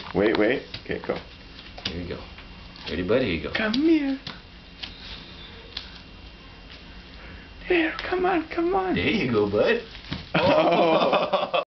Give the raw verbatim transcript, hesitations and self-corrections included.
Wait, wait. Okay, go. Here you go. Ready, bud? Here you go. Come here. Here, come on, come on. There you go, bud. Oh.